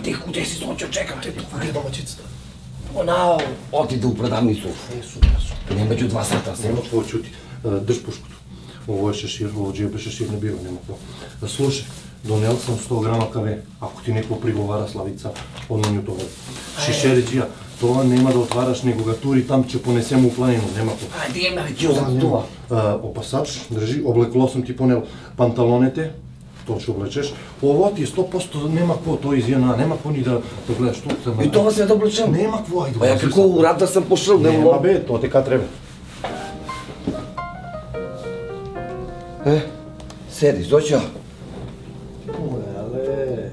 ti, gde si Zoćo, čekam te tu. Gde domaćica? Onao, otide u prodavnicu. Super, super. Nema među 2 sata. Nema tvoje čuti. Drž pušku tu. Ovo je šešir, ovo džebe šešir ne bio, nema tvo. Slušaj, donel sam 100 grama kave. Ako ti neko prigovara, Slavica, ono nju to vodi. Šešerić ja, to nema da otvaraš, nego ga turi tam, će ponesemo u planinu, nema to. Ajde, ima već joj za tuva. Opasač, drži, obleklo sam ti ponel pantalonete, to će oblečeš. Ovo ti je 100%, nema ko to iz JNA, nema ko ni da gledaš tu. I to vas ja da oblečem? Nema ko, ajde. Pa ja kako u rata sam pošao, nema be, to te kad treba. Sedi, Zoćo. Ujale.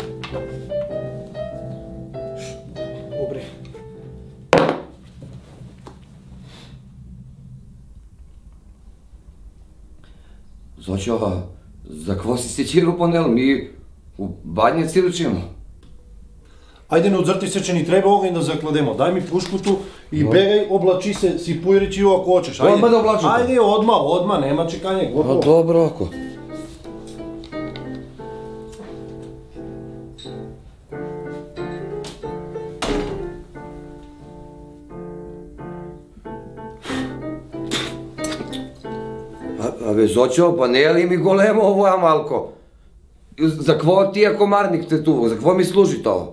Dobre. Zoćo, za kvo si se čiru ponel? Mi u badnje ličimo. Ajde, ne odzrti se, če ni treba oganj da zaklademo. Daj mi pušku tu i begaj, oblači se, sipuj reći ako hoćeš. Odmah da oblačim te? Ajde, odmah, nema čekanje, gotovo. Dobro, ako. Ave, Zoćo, pa ne li mi golemo ovo, Amalko? Za kvo ti je komarnik te tu? Za kvo mi služi to?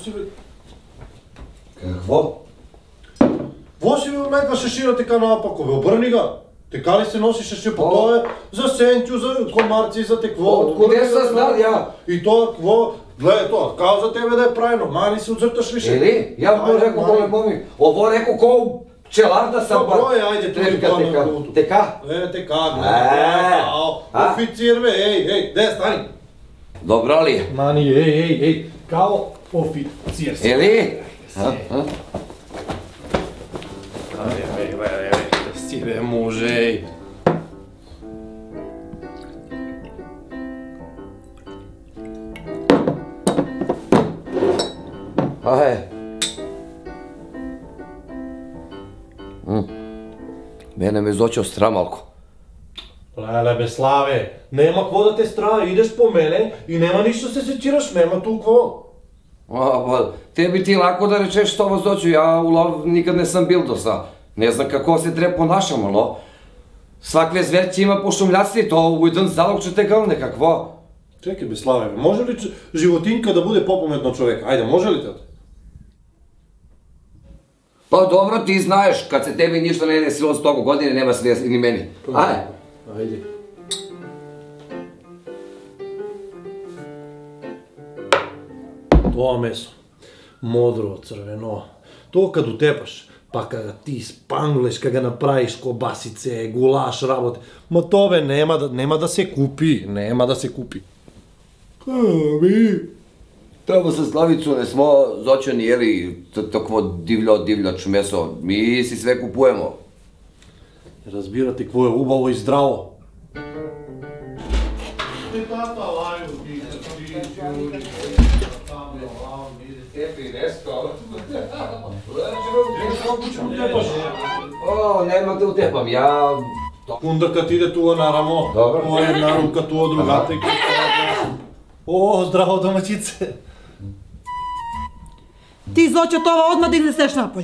Kakvo? Vosi mi neka šešira teka naopakove, obrni ga. Teka li se nosi šešir, pa to je za senću, za komarci, za tekvo. Otkud je sam znal ja? I to kvo, gledaj to, kao za tebe da je pravno, mani se ucrtaš više. Ili? Ja mu rekao golemo mi. Ovo rekao ko pčelar da sam pa... Dobro je, ajde, tu je to na grudu. Teka? Teka, gledaj, oficir be, ej, gde stani? Dobro li je? Mani, ej, kao oficir si. Ili? Si be muže, ej. Aje. Mene me Zoćo sramalko. Lele, be Slave, nema kvo da te straje, ideš po mene i nema ništa se sećiraš, nema tu kvo. Pa, tebi ti lako da rečeš što vas Zoćo, ja u lov nikad ne sam bil do sad. Ne znam kako se treba ponašamo, no? Svakve zverće ima pošumljactvi, to u jedan zalog će te galne, kakvo? Čekaj, be Slave, može li životinjka da bude popametno čovjek? Ajde, može li to? Pa dobro, ti znaješ, kad se tebi ništa ne desilo od 100 godine, nema se desiti ni meni. Ajde. To meso, modro, crveno, to kad utepaš, pa kad ga ti spangleš, kad ga napraviš kobasice, gulaš, rabote, ma tove nema da se kupi, nema da se kupi. Tamo sa Slavicu ne smo Zoćo ni jeli takvo divljač meso, mi si sve kupujemo. Razbirati kvo je ubavo i zdravo. O, nema da utepam, ja... Onda kad ide tu naravno, ovo je jedna ruka, tu od druga. O, zdravo domaćice. Ti, Zoćo, to odmah da izneseš napolje.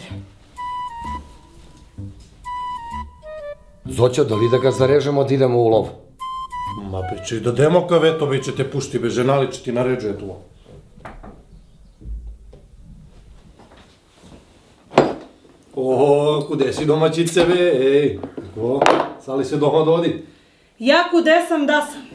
Zoćo, da li da ga zarežemo da idemo u lov? Ma pričaj, da demo kaveto, vi će te pušti, be ženali će ti naređuje to. O, kude si domaćice, be, ej, kako, sali se doma dodi? Ja kude sam da sam.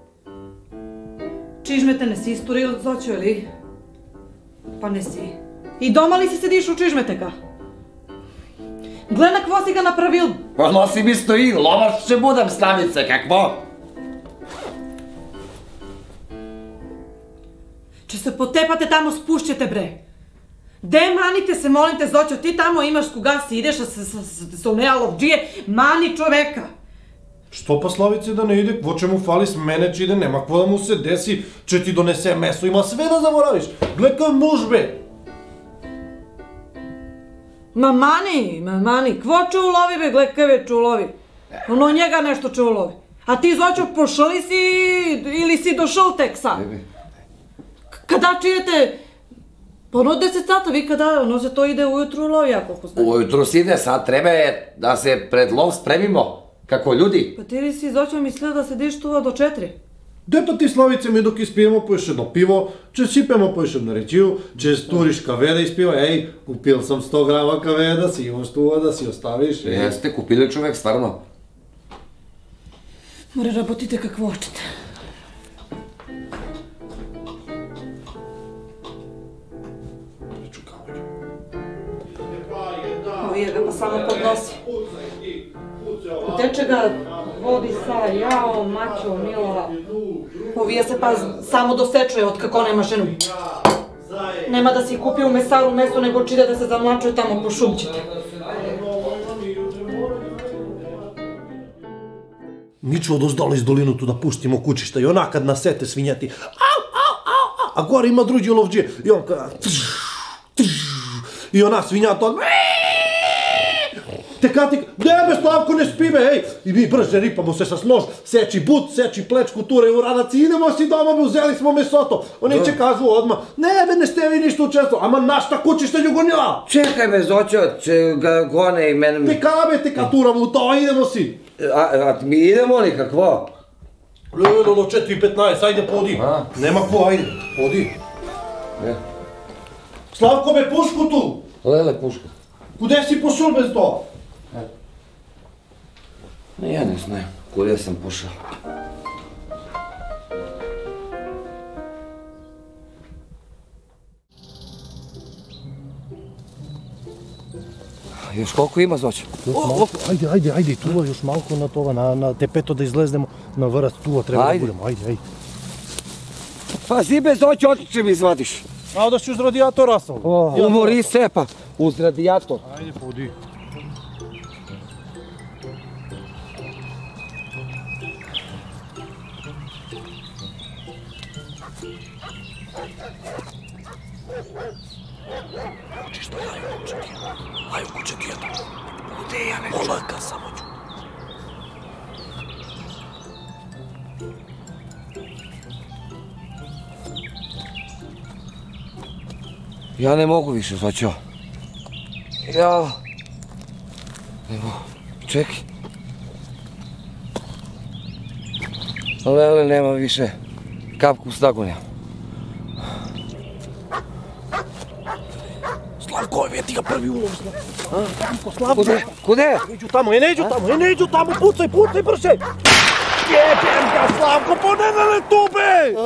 Čižmete ne si isturil, Zoćo, ili? Pa ne si. I doma li si sediš u čižmeteka? Gle na kvo si ga napravil. Pa nosi mi stoji, lovaš će budem Slavice, kakvo? Če se potepate tamo, spušćete, bre. De, manite se, molim te, Zoćo, ti tamo imaš koga si ideš, sa uneja lovđije, mani čoveka. Što pa Slavice da ne ide, kvo će mu fali s mene če ide, nema kvo da mu se desi, če ti donese meso, ima sve da zaboraviš. Gle kao muž, be. Ma mani, kvo će ulovi, be, gle kave će ulovi. Ono njega nešto će ulovi. A ti, Zoćo, pošli si ili si došao tek sad? Kada čijete Pa ono 10 sata vika da, ono se to ide ujutru u lov, ja koliko znam. Ujutru se ide, sad treba je da se pred lov spremimo, kako ljudi. Pa ti li si Zoćo mislio da sediš tu do 4? Де па ти Славице ми док испиемо по еше до пиво, че сипемо по еше на речио, че стуриш каве да испива, еј, купил сам 100 грама каве да си имаш това да си оставиш. Jeste, kupili čovek, stvarno. More работите какво hoćete. Ovije ga pa samo podnosi. Dečega vodi sa, jao, mačo, mila. Ovije se pa samo dosečuje od kako nema ženu. Nema da si kupi u mesaru meso, nego čide da se zamlačuje tamo po šumčite. Мичо одоздолу из долиното да пуштимо кучишта и онакад на сете свињати. Ау, ау, ау, ау, а горе има други ловџи. И он када... И она свињата од... Така ти... Не бе, Славко, не спи бе, еј! И ми брже рипамо се с нож, сечи бут, сечи плечку, туре у радаци, идемо си дома, бе, узели смо месото. Они ќе кажу одма, не бе, не сте ви ништо учество, ама нашта кучишта ќе го нема. Čekaj me, Zoćo, će ga gone i mene... Тека бе, тека турamo u to, idemo si. A mi idemo li, kakvo? Лело, 4:15, ајде, поди. Нема ко, ајде, поди. Славко бе, пушкото! Lele, puška. Куде си пошол без тоа? Ja ne znam, kuda sam pošao. Još koliko ima, Zoćo? Ајде, ајде, ајде, тува још малку на това, на тепето да излезнемо на врат, тува треба да будемо, ајде, ајде. Pa zibe, Zoćo, otiče mi izvadiš. А да си уз радијатор расал. Umori se, pa uz radijator. Ајде, поди. Чисто лaju kućetijata. Kude ja ne čujem? Polaka samo ću. Ja ne mogu više, Zoćo. Ja... Evo, čekaj. Lele nema više kapku stagonja. Slavko, je ti ga prvi ulov. Slavko. Kude? Neđu tamo, neđu tamo, pucaj, brže! Jebem ga, Slavko, ponedele tu, be!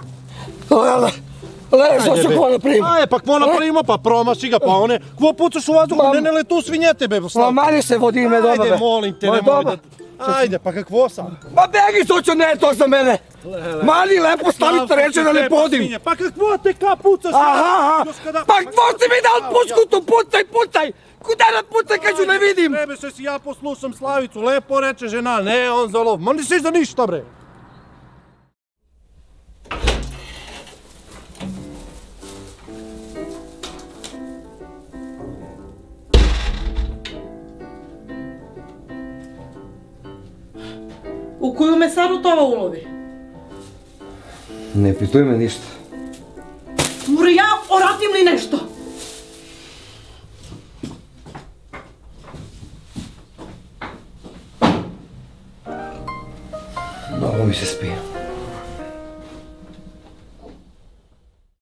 Lele, Zoćo, kvo napravimo? Aje, pa kvo napravimo, pa promaši ga, pa one... Kvo pucaš u vazduhu, ne tu svinjete, be, Slavko. Mani se vodi ime doma, be. Ajde, molim te, nemoj da... Ajde, pa kakvo sam? Ma begi, Zoćo, ne je to za mene! Mani, lepo stavi to reče da ne podim! Pa kakvo te ka pucaš? Aha, pa kvo si mi dao pušku tu, pucaj! Kuda da pucaj kad ću ne vidim? Treba se si ja poslušam Slavicu, lepo reče žena, ne on za lov. Ma nisiš za ništa, bre! U koju mesaru това ulovi? Ne pituj me ništa. More ja oratim li nešto? Mnogo mi se spije.